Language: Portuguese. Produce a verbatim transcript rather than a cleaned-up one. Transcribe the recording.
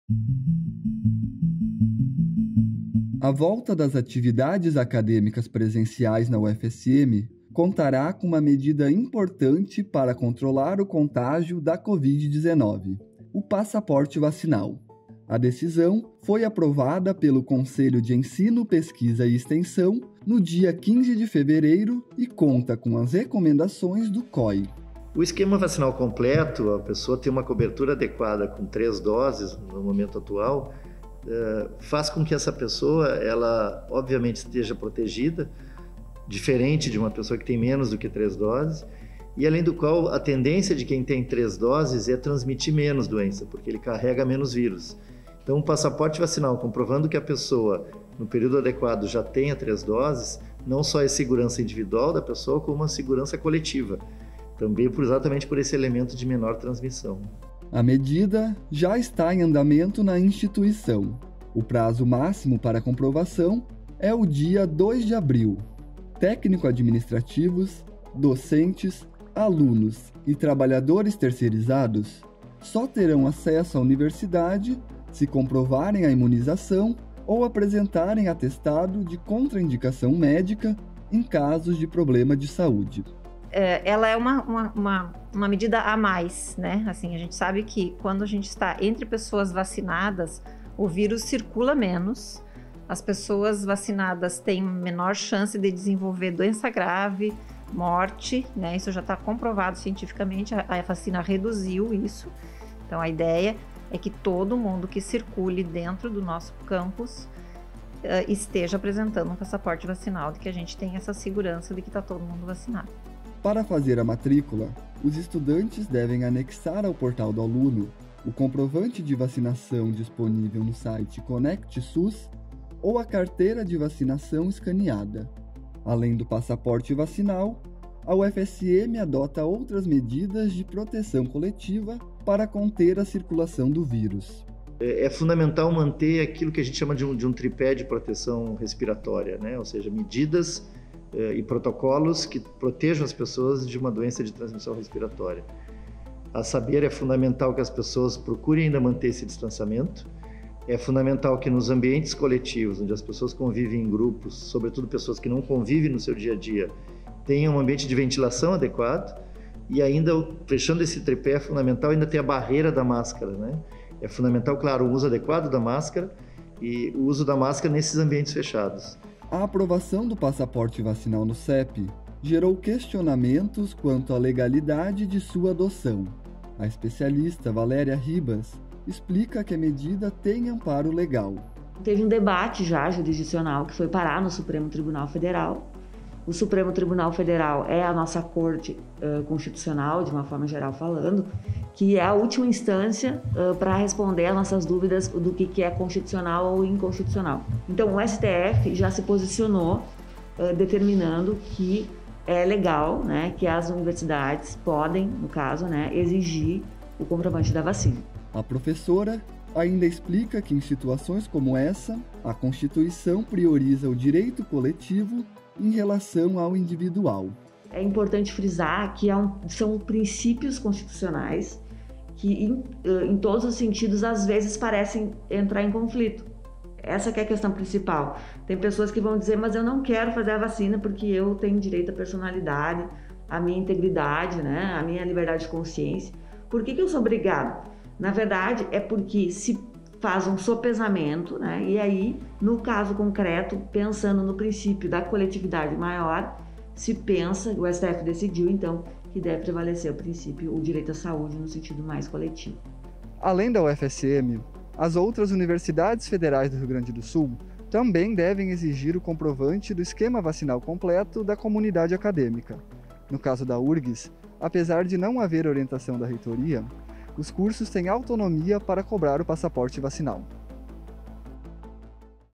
A volta das atividades acadêmicas presenciais na U F S M contará com uma medida importante para controlar o contágio da covid dezenove, o passaporte vacinal. A decisão foi aprovada pelo Conselho de Ensino, Pesquisa e Extensão no dia quinze de fevereiro e conta com as recomendações do C O I. O esquema vacinal completo, a pessoa ter uma cobertura adequada com três doses no momento atual, uh, faz com que essa pessoa, ela obviamente esteja protegida, diferente de uma pessoa que tem menos do que três doses, e além do qual a tendência de quem tem três doses é transmitir menos doença, porque ele carrega menos vírus. Então, o passaporte vacinal, comprovando que a pessoa, no período adequado, já tenha três doses, não só é segurança individual da pessoa, como uma segurança coletiva, também por, exatamente por esse elemento de menor transmissão. A medida já está em andamento na instituição. O prazo máximo para comprovação é o dia dois de abril. Técnico-administrativos, docentes, alunos e trabalhadores terceirizados só terão acesso à universidade se comprovarem a imunização ou apresentarem atestado de contraindicação médica em casos de problema de saúde. É, ela é uma, uma, uma, uma medida a mais, né? Assim, a gente sabe que quando a gente está entre pessoas vacinadas, o vírus circula menos, as pessoas vacinadas têm menor chance de desenvolver doença grave, morte, né? Isso já está comprovado cientificamente, a, a vacina reduziu isso. Então, a ideia é que todo mundo que circule dentro do nosso campus uh, esteja apresentando um passaporte vacinal, de que a gente tem essa segurança de que está todo mundo vacinado. Para fazer a matrícula, os estudantes devem anexar ao portal do aluno o comprovante de vacinação disponível no site Conect SUS ou a carteira de vacinação escaneada. Além do passaporte vacinal, a U F S M adota outras medidas de proteção coletiva para conter a circulação do vírus. É, é fundamental manter aquilo que a gente chama de um, de um tripé de proteção respiratória, né? Ou seja, medidas eh, e protocolos que protejam as pessoas de uma doença de transmissão respiratória. A saber, é fundamental que as pessoas procurem ainda manter esse distanciamento. É fundamental que nos ambientes coletivos, onde as pessoas convivem em grupos, sobretudo pessoas que não convivem no seu dia a dia, tenham um ambiente de ventilação adequado. E ainda, fechando esse tripé, é fundamental ainda ter a barreira da máscara, né? É fundamental, claro, o uso adequado da máscara e o uso da máscara nesses ambientes fechados. A aprovação do passaporte vacinal no C E P gerou questionamentos quanto à legalidade de sua adoção. A especialista Valéria Ribas explica que a medida tem amparo legal. Teve um debate já jurisdicional que foi parar no Supremo Tribunal Federal. O Supremo Tribunal Federal é a nossa corte uh, constitucional, de uma forma geral falando, que é a última instância uh, para responder às nossas dúvidas do que, que é constitucional ou inconstitucional. Então, o S T F já se posicionou uh, determinando que é legal, né, que as universidades podem, no caso, né, exigir o comprovante da vacina. A professora ainda explica que em situações como essa, a Constituição prioriza o direito coletivo em relação ao individual. É importante frisar que são princípios constitucionais que, em, em todos os sentidos, às vezes parecem entrar em conflito. Essa que é a questão principal. Tem pessoas que vão dizer, mas eu não quero fazer a vacina porque eu tenho direito à personalidade, à minha integridade, né, à minha liberdade de consciência. Por que que eu sou obrigado? Na verdade, é porque se faz um sopesamento, né? E aí, no caso concreto, pensando no princípio da coletividade maior, se pensa, o S T F decidiu, então, que deve prevalecer o princípio, o direito à saúde no sentido mais coletivo. Além da U F S M, as outras universidades federais do Rio Grande do Sul também devem exigir o comprovante do esquema vacinal completo da comunidade acadêmica. No caso da U R G S, apesar de não haver orientação da reitoria, os cursos têm autonomia para cobrar o passaporte vacinal.